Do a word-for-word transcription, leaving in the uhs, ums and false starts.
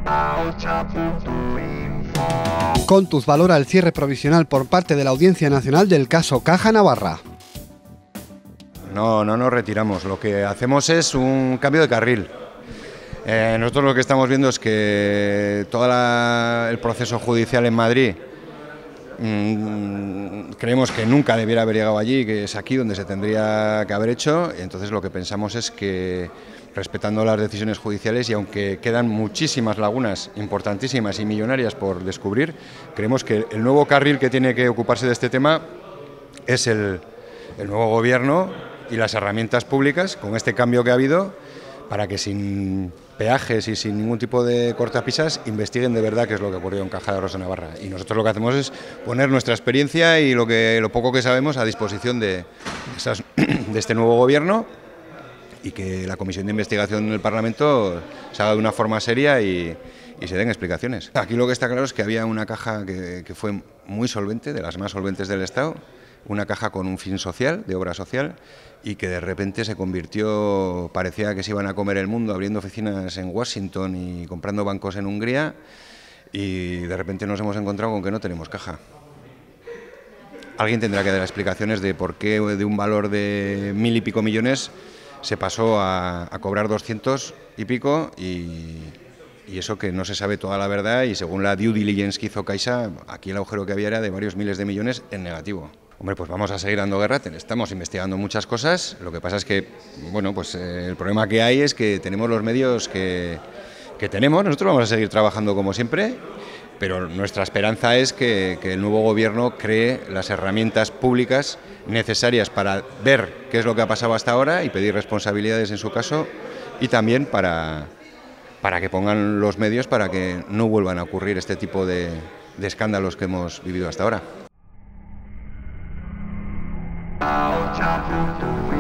Contus valora el cierre provisional por parte de la Audiencia Nacional del caso Caja Navarra. No, no nos retiramos. Lo que hacemos es un cambio de carril. Eh, nosotros lo que estamos viendo es que todo el proceso judicial en Madrid mmm, creemos que nunca debiera haber llegado allí, que es aquí donde se tendría que haber hecho. Y entonces lo que pensamos es que, respetando las decisiones judiciales y aunque quedan muchísimas lagunas importantísimas y millonarias por descubrir, creemos que el nuevo carril que tiene que ocuparse de este tema es el, el nuevo gobierno y las herramientas públicas, con este cambio que ha habido, para que sin peajes y sin ningún tipo de cortapisas investiguen de verdad qué es lo que ocurrió en Caja de Rosa Navarra. Y nosotros lo que hacemos es poner nuestra experiencia y lo, que, lo poco que sabemos a disposición de, esas, de este nuevo gobierno, y que la comisión de investigación del Parlamento se haga de una forma seria y, y se den explicaciones. Aquí lo que está claro es que había una caja que, que fue muy solvente, de las más solventes del Estado, una caja con un fin social, de obra social, y que de repente se convirtió, parecía que se iban a comer el mundo abriendo oficinas en Washington y comprando bancos en Hungría, y de repente nos hemos encontrado con que no tenemos caja. Alguien tendrá que dar explicaciones de por qué de un valor de mil y pico millones se pasó a, a cobrar doscientos y pico, y, y eso que no se sabe toda la verdad, y según la due diligence que hizo Caixa, aquí el agujero que había era de varios miles de millones en negativo. Hombre, pues vamos a seguir dando guerra, estamos investigando muchas cosas, lo que pasa es que, bueno, pues eh, el problema que hay es que tenemos los medios que, que tenemos, nosotros vamos a seguir trabajando como siempre, pero nuestra esperanza es que, que el nuevo gobierno cree las herramientas públicas necesarias para ver qué es lo que ha pasado hasta ahora y pedir responsabilidades en su caso, y también para, para que pongan los medios para que no vuelvan a ocurrir este tipo de, de escándalos que hemos vivido hasta ahora.